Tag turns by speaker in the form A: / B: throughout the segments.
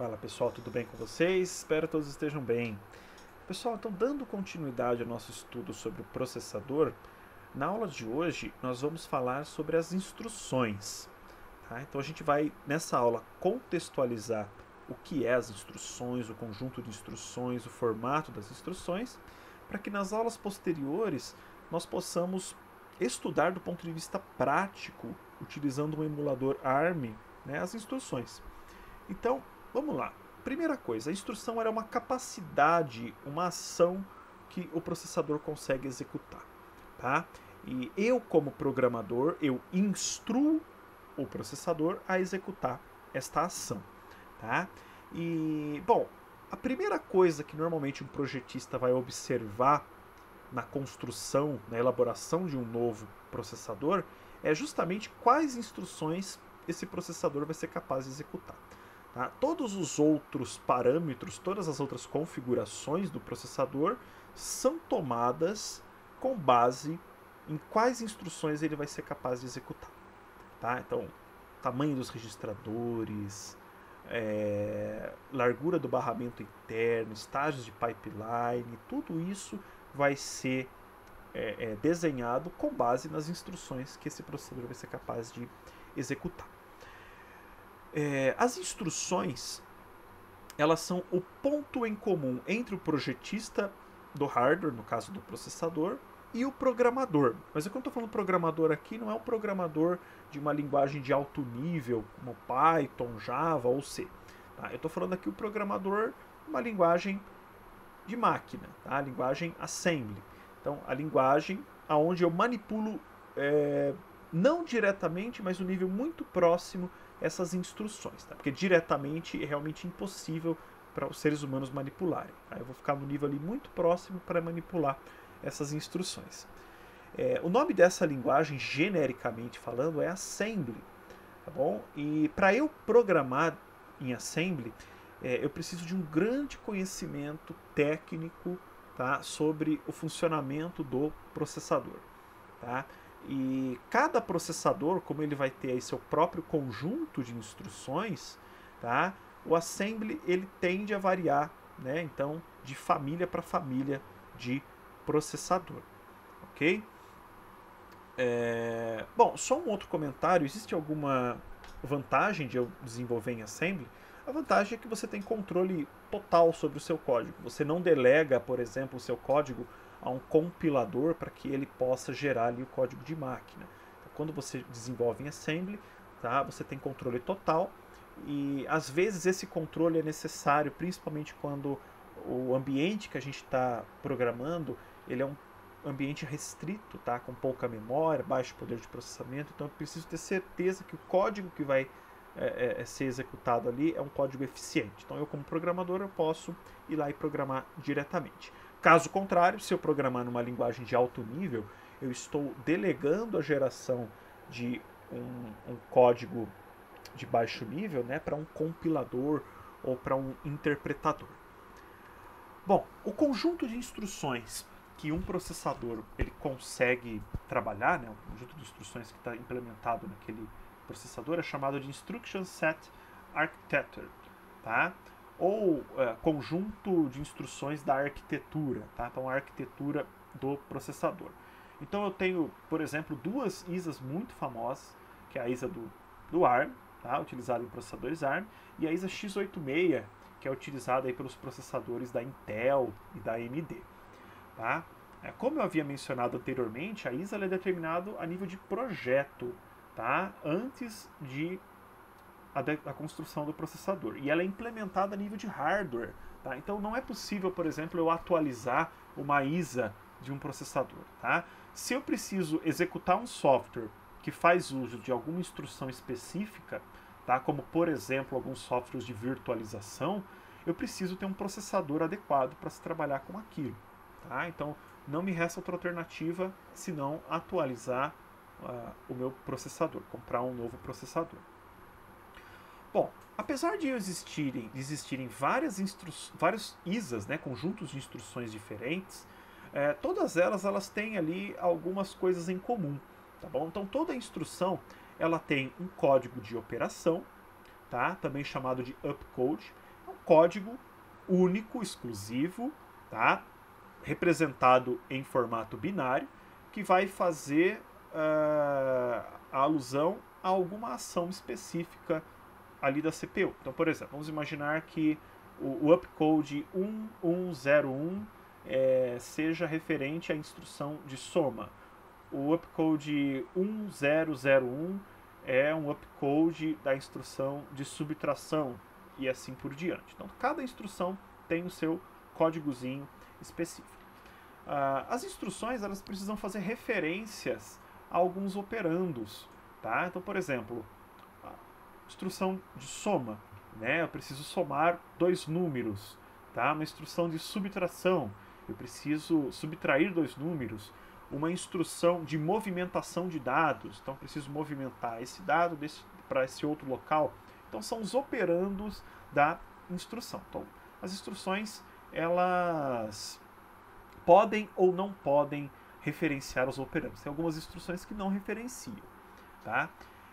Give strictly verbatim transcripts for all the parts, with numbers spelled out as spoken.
A: Fala pessoal, tudo bem com vocês? Espero que todos estejam bem. Pessoal, então dando continuidade ao nosso estudo sobre o processador, na aula de hoje nós vamos falar sobre as instruções. Tá? Então a gente vai nessa aula contextualizar o que é as instruções, o conjunto de instruções, o formato das instruções, para que nas aulas posteriores nós possamos estudar do ponto de vista prático, utilizando um emulador ARM, né, as instruções. Então, vamos lá. Primeira coisa, a instrução era uma capacidade, uma ação que o processador consegue executar, tá? E eu, como programador, eu instruo o processador a executar esta ação, tá? E, bom, a primeira coisa que normalmente um projetista vai observar na construção, na elaboração de um novo processador, é justamente quais instruções esse processador vai ser capaz de executar. Tá? Todos os outros parâmetros, todas as outras configurações do processador são tomadas com base em quais instruções ele vai ser capaz de executar. Tá? Então, tamanho dos registradores, é, largura do barramento interno, estágios de pipeline, tudo isso vai ser é, é, desenhado com base nas instruções que esse processador vai ser capaz de executar. É, as instruções, elas são o ponto em comum entre o projetista do hardware, no caso do processador, e o programador. Mas quando eu estou falando programador aqui, não é um programador de uma linguagem de alto nível, como Python, Java ou C. Tá? Eu estou falando aqui o programador de uma linguagem de máquina, tá? A linguagem assembly. Então, a linguagem onde eu manipulo, é, não diretamente, mas um nível muito próximo essas instruções, tá? Porque diretamente é realmente impossível para os seres humanos manipularem. Tá? Eu vou ficar no nível ali muito próximo para manipular essas instruções. É, o nome dessa linguagem, genericamente falando, é Assembly, tá bom? E para eu programar em Assembly, é, eu preciso de um grande conhecimento técnico, tá, sobre o funcionamento do processador, tá? E cada processador, como ele vai ter aí seu próprio conjunto de instruções, tá? O assembly ele tende a variar, né? Então, de família para família de processador, ok? É... Bom, só um outro comentário. Existe alguma vantagem de eu desenvolver em assembly? A vantagem é que você tem controle total sobre o seu código. Você não delega, por exemplo, o seu código a um compilador para que ele possa gerar ali o código de máquina. Então, quando você desenvolve em Assembly, tá, você tem controle total e às vezes esse controle é necessário, principalmente quando o ambiente que a gente está programando ele é um ambiente restrito, tá, com pouca memória, baixo poder de processamento. Então eu preciso ter certeza que o código que vai é, é, ser executado ali é um código eficiente. Então eu, como programador, eu posso ir lá e programar diretamente. Caso contrário, se eu programar numa linguagem de alto nível, eu estou delegando a geração de um, um código de baixo nível, né, para um compilador ou para um interpretador. Bom, o conjunto de instruções que um processador ele consegue trabalhar, né, o conjunto de instruções que está implementado naquele processador é chamado de Instruction Set Architecture, tá? Ou uh, conjunto de instruções da arquitetura, tá? Então, a arquitetura do processador. Então, eu tenho, por exemplo, duas I S As muito famosas, que é a I S A do, do ARM, tá? Utilizada em processadores ARM, e a I S A x oitenta e seis, que é utilizada aí pelos processadores da Intel e da A M D. Tá? É, como eu havia mencionado anteriormente, a I S A é determinada a nível de projeto, tá? Antes de A, de, a construção do processador. E ela é implementada a nível de hardware. Tá? Então não é possível, por exemplo, eu atualizar uma I S A de um processador. Tá? Se eu preciso executar um software que faz uso de alguma instrução específica, tá? Como por exemplo alguns softwares de virtualização, eu preciso ter um processador adequado para se trabalhar com aquilo. Tá? Então não me resta outra alternativa senão atualizar uh, o meu processador, comprar um novo processador. Bom, apesar de existirem, de existirem várias, instru vários I S As, né, conjuntos de instruções diferentes, é, todas elas, elas têm ali algumas coisas em comum, tá bom? Então toda instrução ela tem um código de operação, tá? Também chamado de opcode, código único, exclusivo, tá? Representado em formato binário, que vai fazer uh, a alusão a alguma ação específica ali da C P U. Então, por exemplo, vamos imaginar que o, o upcode um um zero um é, seja referente à instrução de soma. O upcode um zero zero um é um upcode da instrução de subtração e assim por diante. Então, cada instrução tem o seu códigozinho específico. Uh, as instruções, elas precisam fazer referências a alguns operandos, tá? Então, por exemplo, a instrução de soma, né? Eu preciso somar dois números, tá? Uma instrução de subtração, eu preciso subtrair dois números. Uma instrução de movimentação de dados, então eu preciso movimentar esse dado para esse outro local. Então, são os operandos da instrução. Então, as instruções, elas podem ou não podem referenciar os operandos. Tem algumas instruções que não referenciam, tá?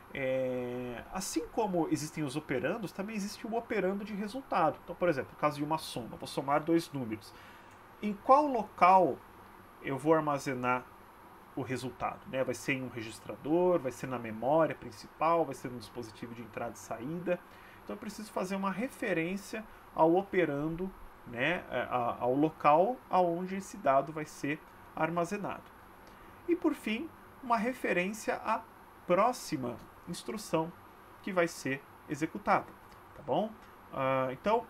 A: É, assim como existem os operandos, também existe o operando de resultado. Então, por exemplo, no caso de uma soma, eu vou somar dois números. Em qual local eu vou armazenar o resultado, né? Vai ser em um registrador, vai ser na memória principal, vai ser no dispositivo de entrada e saída. Então eu preciso fazer uma referência ao operando, né? Ao local aonde esse dado vai ser armazenado. E por fim, uma referência à próxima instrução que vai ser executada, tá bom? Uh, então,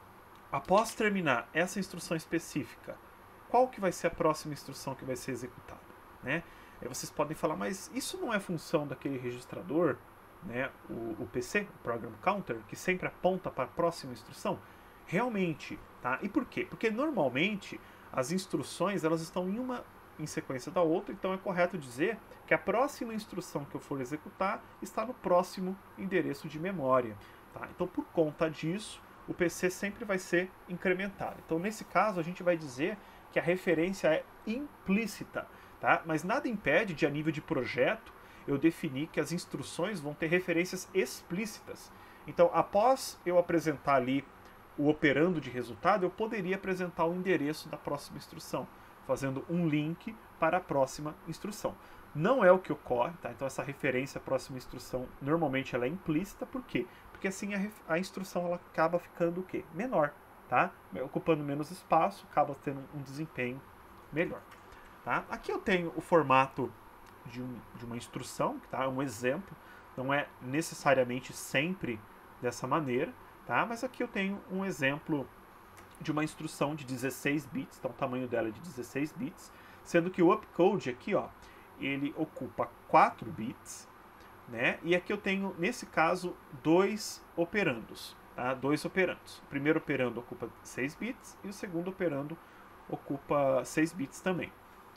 A: após terminar essa instrução específica, qual que vai ser a próxima instrução que vai ser executada, né? Aí vocês podem falar, mas isso não é função daquele registrador, né? O, o P C, o Program Counter, que sempre aponta para a próxima instrução? Realmente, tá? E por quê? Porque normalmente as instruções, elas estão em uma em sequência da outra, então é correto dizer que a próxima instrução que eu for executar está no próximo endereço de memória, tá? Então, por conta disso, o P C sempre vai ser incrementado. Então, nesse caso, a gente vai dizer que a referência é implícita, tá? Mas nada impede de, a nível de projeto, eu definir que as instruções vão ter referências explícitas. Então, após eu apresentar ali o operando de resultado, eu poderia apresentar o endereço da próxima instrução, fazendo um link para a próxima instrução. Não é o que ocorre, tá? Então essa referência à próxima instrução, normalmente ela é implícita, por quê? Porque assim a, a instrução ela acaba ficando o quê? Menor, tá? Ocupando menos espaço, acaba tendo um desempenho melhor, tá? Aqui eu tenho o formato de, um, de uma instrução, tá? É um exemplo, não é necessariamente sempre dessa maneira, tá? Mas aqui eu tenho um exemplo de uma instrução de dezesseis bits, então o tamanho dela é de dezesseis bits, sendo que o upcode aqui, ó, ele ocupa quatro bits, né? E aqui eu tenho, nesse caso, dois operandos, tá? Dois operandos. O primeiro operando ocupa seis bits e o segundo operando ocupa seis bits também,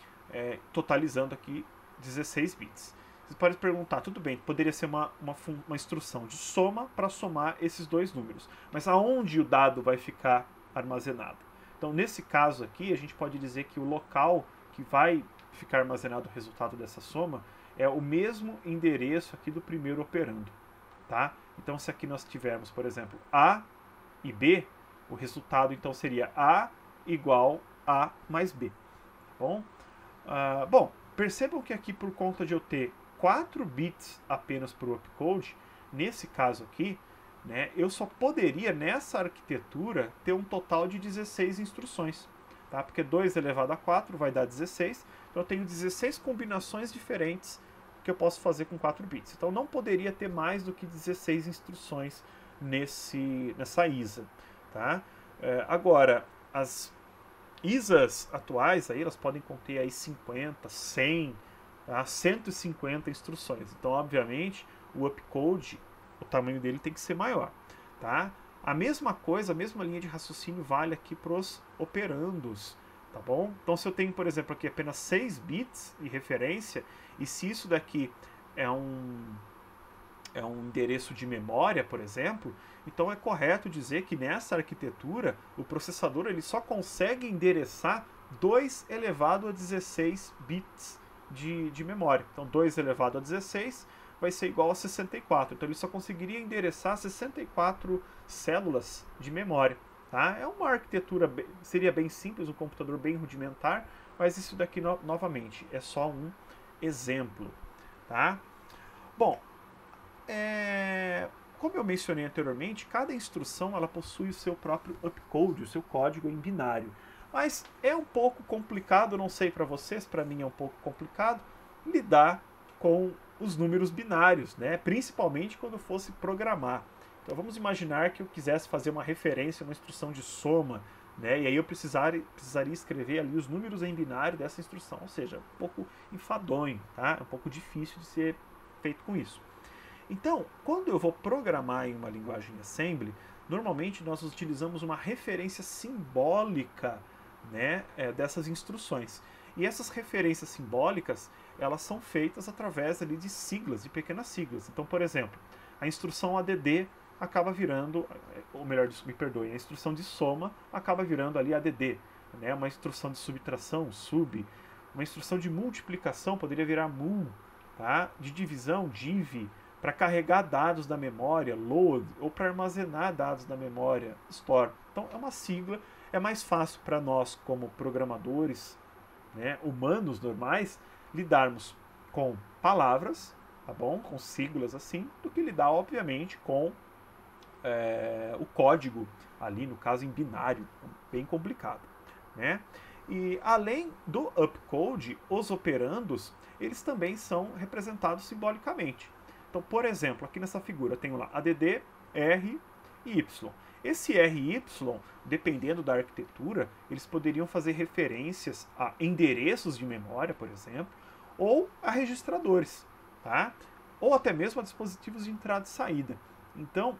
A: é, totalizando aqui dezesseis bits. Você pode perguntar, tudo bem, poderia ser uma, uma, uma instrução de soma para somar esses dois números, mas aonde o dado vai ficar armazenado? Então, nesse caso aqui, a gente pode dizer que o local que vai ficar armazenado o resultado dessa soma é o mesmo endereço aqui do primeiro operando, tá? Então, se aqui nós tivermos, por exemplo, A e B, o resultado então seria A igual A mais B, tá bom? Uh, bom, percebam que aqui, por conta de eu ter quatro bits apenas para o upcode, nesse caso aqui, né, eu só poderia, nessa arquitetura, ter um total de dezesseis instruções, tá? Porque dois elevado a quatro vai dar dezesseis, então eu tenho dezesseis combinações diferentes que eu posso fazer com quatro bits. Então não poderia ter mais do que dezesseis instruções nesse, nessa I S A, tá? É, agora, as I S As atuais, aí, elas podem conter aí cinquenta, cem, tá? cento e cinquenta instruções. Então, obviamente, o upcode, o tamanho dele tem que ser maior, tá? A mesma coisa, a mesma linha de raciocínio vale aqui para os operandos, tá bom? Então, se eu tenho, por exemplo, aqui apenas seis bits de referência, e se isso daqui é um, é um endereço de memória, por exemplo, então é correto dizer que nessa arquitetura, o processador ele só consegue endereçar dois elevado a dezesseis bits de, de memória. Então, dois elevado a dezesseis vai ser igual a sessenta e quatro. Então ele só conseguiria endereçar sessenta e quatro células de memória. Tá? É uma arquitetura, bem, seria bem simples, um computador bem rudimentar, mas isso daqui, no, novamente, é só um exemplo. Tá? Bom, é, como eu mencionei anteriormente, cada instrução ela possui o seu próprio opcode, o seu código em binário. Mas é um pouco complicado, não sei para vocês, para mim é um pouco complicado, lidar com os números binários, né? Principalmente quando eu fosse programar. Então vamos imaginar que eu quisesse fazer uma referência, uma instrução de soma, né? E aí eu precisar, precisaria escrever ali os números em binário dessa instrução, ou seja, um pouco enfadonho, tá? É um pouco difícil de ser feito com isso. Então, quando eu vou programar em uma linguagem assembly, normalmente nós utilizamos uma referência simbólica, né, é, dessas instruções. E essas referências simbólicas, elas são feitas através ali de siglas, de pequenas siglas. Então, por exemplo, a instrução A D D acaba virando, ou melhor, me perdoe, a instrução de soma acaba virando ali A D D, né? Uma instrução de subtração, sub, uma instrução de multiplicação poderia virar mul, tá? De divisão, div, para carregar dados da memória, load, ou para armazenar dados da memória, store. Então é uma sigla, é mais fácil para nós como programadores, né, humanos normais, lidarmos com palavras, tá bom? Com siglas assim, do que lidar, obviamente, com é, o código ali, no caso em binário, bem complicado, né? E além do opcode, os operandos, eles também são representados simbolicamente. Então, por exemplo, aqui nessa figura eu tenho lá A D D, R e Y. Esse R e Y, dependendo da arquitetura, eles poderiam fazer referências a endereços de memória, por exemplo, ou a registradores, tá? Ou até mesmo a dispositivos de entrada e saída. Então,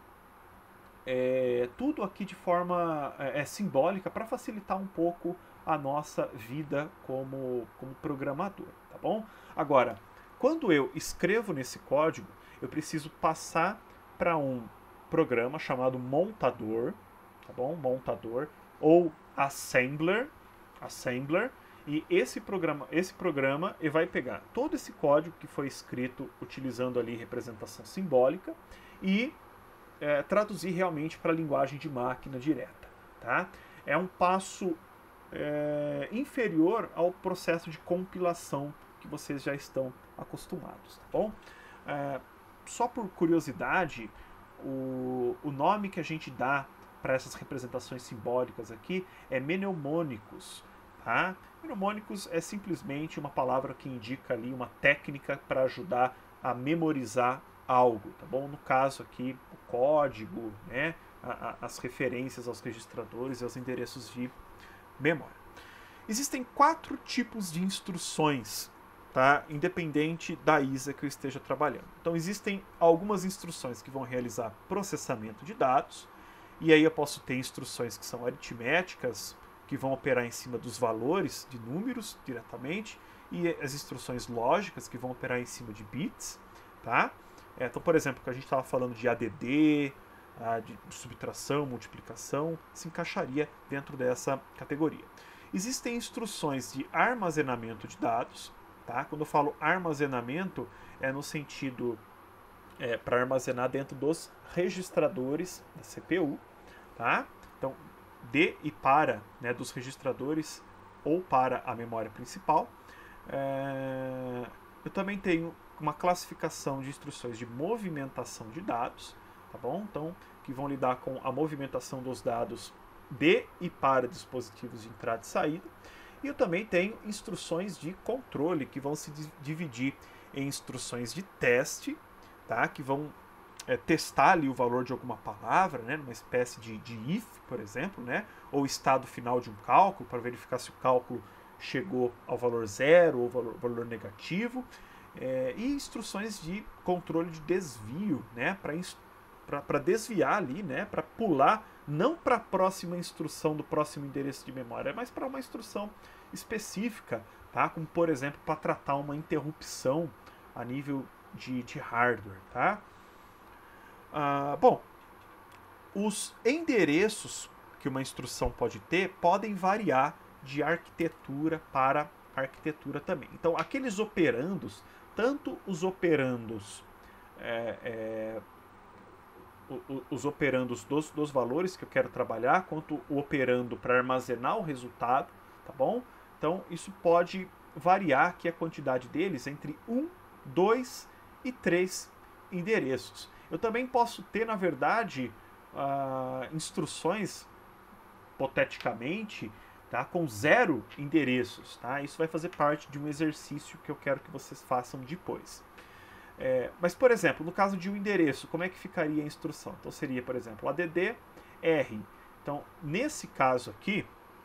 A: é, tudo aqui de forma é, é simbólica para facilitar um pouco a nossa vida como, como programador, tá bom? Agora, quando eu escrevo nesse código, eu preciso passar para um programa chamado montador, tá bom? Montador ou assembler, assembler, e esse programa, esse programa ele vai pegar todo esse código que foi escrito utilizando ali representação simbólica e é, traduzir realmente para a linguagem de máquina direta, tá? É um passo é, inferior ao processo de compilação que vocês já estão acostumados, tá bom? É, só por curiosidade, o, o nome que a gente dá para essas representações simbólicas aqui é mnemônicos, tá? Mnemônicos é simplesmente uma palavra que indica ali uma técnica para ajudar a memorizar algo, tá bom? No caso aqui, o código, né? A, a, as referências aos registradores e aos endereços de memória. Existem quatro tipos de instruções, tá? Independente da I S A que eu esteja trabalhando. Então existem algumas instruções que vão realizar processamento de dados, e aí eu posso ter instruções que são aritméticas, que vão operar em cima dos valores de números diretamente, e as instruções lógicas que vão operar em cima de bits, tá? Então, por exemplo, que a gente estava falando de A D D, de subtração, multiplicação, se encaixaria dentro dessa categoria. Existem instruções de armazenamento de dados, tá? Quando eu falo armazenamento, é no sentido é, para armazenar dentro dos registradores da C P U, tá? Então, de e para, né, dos registradores ou para a memória principal. É, eu também tenho uma classificação de instruções de movimentação de dados, tá bom? Então, que vão lidar com a movimentação dos dados de e para dispositivos de entrada e saída. E eu também tenho instruções de controle, que vão se dividir em instruções de teste, tá? Que vão é, testar ali o valor de alguma palavra, né? Numa espécie de, de if, por exemplo, né? Ou estado final de um cálculo, para verificar se o cálculo chegou ao valor zero ou valor, valor negativo. É, e instruções de controle de desvio, né? Para desviar ali, né? Para pular, não para a próxima instrução do próximo endereço de memória, mas para uma instrução específica, tá? Como, por exemplo, para tratar uma interrupção a nível de, de hardware, tá? Ah, bom, os endereços que uma instrução pode ter podem variar de arquitetura para arquitetura também. Então, aqueles operandos, tanto os operandos é, é, os operandos dos, dos valores que eu quero trabalhar, quanto o operando para armazenar o resultado, tá bom? Então, isso pode variar aqui a quantidade deles entre um, dois e três endereços. Eu também posso ter, na verdade, uh, instruções, hipoteticamente, tá, com zero endereços. Tá? Isso vai fazer parte de um exercício que eu quero que vocês façam depois. É, mas, por exemplo, no caso de um endereço, como é que ficaria a instrução? Então, seria, por exemplo, add R. Então, nesse caso aqui,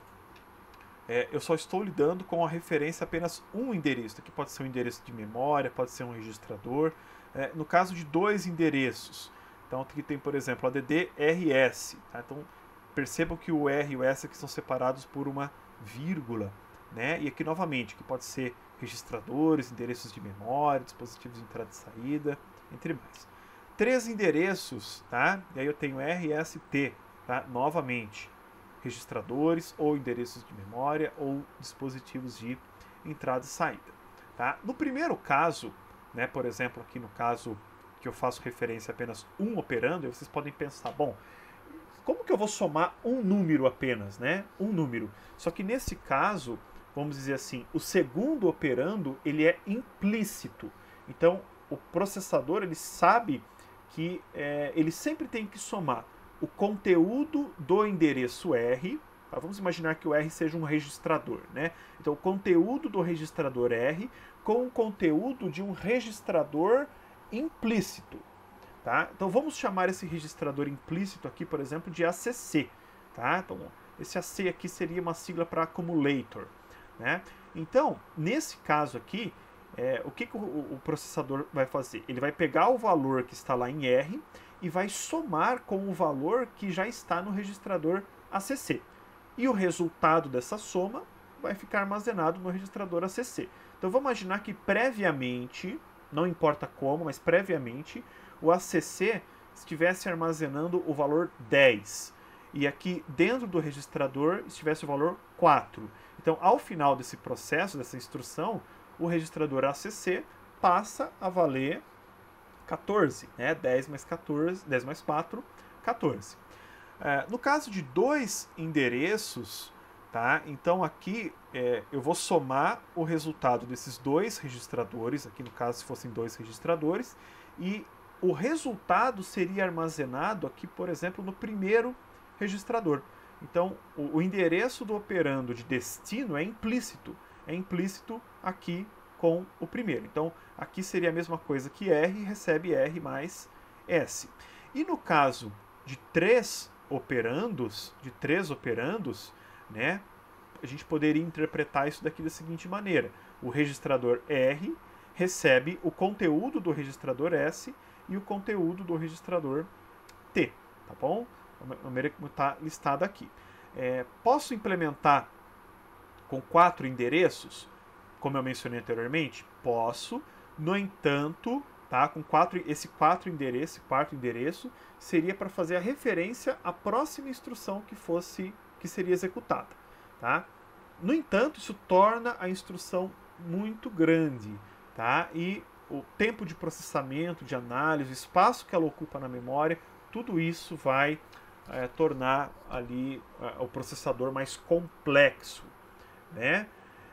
A: é, eu só estou lidando com a referência a apenas um endereço. Aqui pode ser um endereço de memória, pode ser um registrador. É, no caso de dois endereços, então aqui tem, por exemplo, add R S. Tá? Então, percebam que o R e o S aqui são separados por uma vírgula. Né? E aqui, novamente, que pode ser registradores, endereços de memória, dispositivos de entrada e saída, entre mais. Três endereços, tá? E aí eu tenho R S T, tá? Novamente, registradores ou endereços de memória ou dispositivos de entrada e saída, tá? No primeiro caso, né, por exemplo, aqui no caso que eu faço referência a apenas um operando, vocês podem pensar, bom, como que eu vou somar um número apenas, né? Um número. Só que nesse caso, vamos dizer assim, o segundo operando, ele é implícito. Então, o processador, ele sabe que é, ele sempre tem que somar o conteúdo do endereço R. Tá? Vamos imaginar que o R seja um registrador, né? Então, o conteúdo do registrador R com o conteúdo de um registrador implícito. Tá? Então, vamos chamar esse registrador implícito aqui, por exemplo, de A C C. Tá? Então, esse A C aqui seria uma sigla para accumulator. Né? Então, nesse caso aqui, é, o que, que o, o processador vai fazer? Ele vai pegar o valor que está lá em R e vai somar com o valor que já está no registrador A C C. E o resultado dessa soma vai ficar armazenado no registrador A C C. Então, vamos imaginar que previamente, não importa como, mas previamente, o A C C estivesse armazenando o valor dez. E aqui dentro do registrador estivesse o valor quatro. Então, ao final desse processo, dessa instrução, o registrador A C C passa a valer quatorze. Né? dez mais quatorze, dez mais quatro, quatorze. É, no caso de dois endereços, tá? Então aqui é, eu vou somar o resultado desses dois registradores, aqui no caso se fossem dois registradores, e o resultado seria armazenado aqui, por exemplo, no primeiro registrador. Então, o, o endereço do operando de destino é implícito. É implícito aqui com o primeiro. Então, aqui seria a mesma coisa que R, recebe R mais S. E no caso de três operandos, de três operandos, né, a gente poderia interpretar isso daqui da seguinte maneira. O registrador R recebe o conteúdo do registrador S e o conteúdo do registrador T, tá bom? A maneira como está listado aqui. É, posso implementar com quatro endereços, como eu mencionei anteriormente? Posso. No entanto, tá, com quatro, esse quatro endereço, quarto endereço, seria para fazer a referência à próxima instrução que fosse, que seria executada. Tá? No entanto, isso torna a instrução muito grande, tá? E o tempo de processamento, de análise, o espaço que ela ocupa na memória, tudo isso vai é, tornar ali é, o processador mais complexo, né?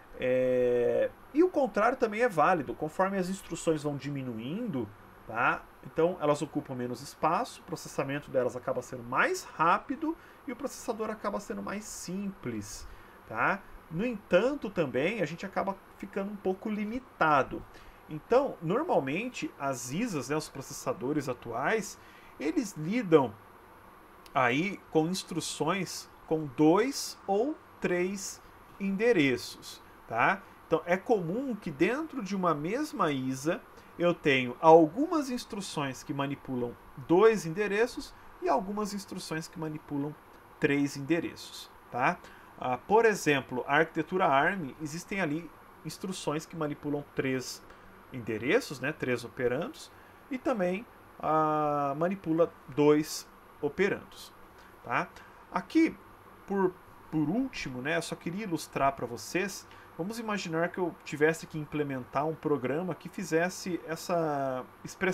A: É, e o contrário também é válido, conforme as instruções vão diminuindo, tá? Então elas ocupam menos espaço, o processamento delas acaba sendo mais rápido e o processador acaba sendo mais simples, tá? No entanto, também a gente acaba ficando um pouco limitado. Então, normalmente as I S As, né, os processadores atuais, eles lidam aí com instruções com dois ou três endereços, tá? Então é comum que dentro de uma mesma I S A eu tenho algumas instruções que manipulam dois endereços e algumas instruções que manipulam três endereços, tá? Ah, por exemplo, a arquitetura ARM, existem ali instruções que manipulam três endereços, né, três operandos, e também ah, manipula dois operandos, tá? Aqui, por, por último, né, eu só queria ilustrar para vocês. Vamos imaginar que eu tivesse que implementar um programa que fizesse essa expressão.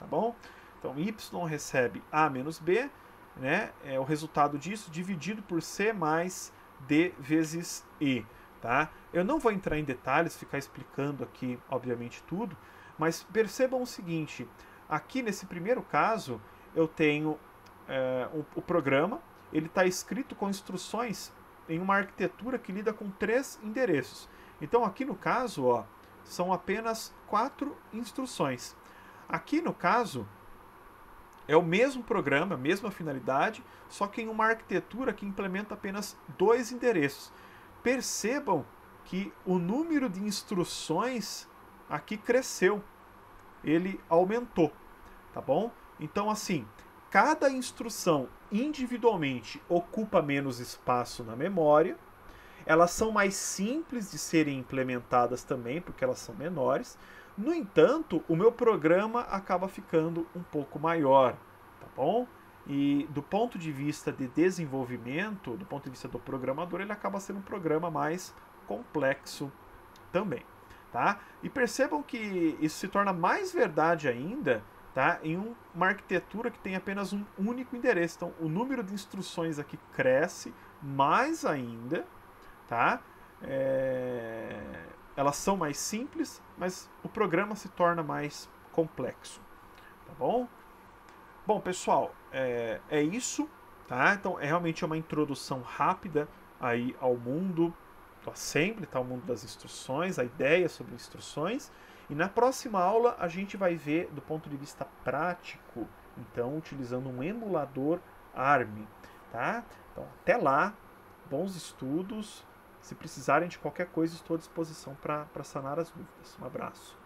A: tá bom? Então, y recebe a menos b, né? É o resultado disso dividido por c mais d vezes e, tá? Eu não vou entrar em detalhes, ficar explicando aqui, obviamente, tudo, mas percebam o seguinte, aqui nesse primeiro caso, eu tenho é, o, o programa, ele está escrito com instruções em uma arquitetura que lida com três endereços. Então, aqui no caso, ó, são apenas quatro instruções. Aqui no caso, é o mesmo programa, a mesma finalidade, só que em uma arquitetura que implementa apenas dois endereços. Percebam que o número de instruções aqui cresceu, ele aumentou, tá bom? Então, assim, cada instrução individualmente ocupa menos espaço na memória, elas são mais simples de serem implementadas também, porque elas são menores. No entanto, o meu programa acaba ficando um pouco maior, tá bom? E do ponto de vista de desenvolvimento, do ponto de vista do programador, ele acaba sendo um programa mais complexo também, tá? E percebam que isso se torna mais verdade ainda, tá? Em um, uma arquitetura que tem apenas um único endereço. Então, o número de instruções aqui cresce mais ainda, tá? É... Elas são mais simples, mas o programa se torna mais complexo, tá bom? Bom, pessoal, é, é isso, tá? Então, é realmente uma introdução rápida aí ao mundo do assembly, tá? Ao mundo das instruções, a ideia sobre instruções. E na próxima aula a gente vai ver do ponto de vista prático, então, utilizando um emulador ARM, tá? Então, até lá, bons estudos. Se precisarem de qualquer coisa, estou à disposição para sanar as dúvidas. Um abraço.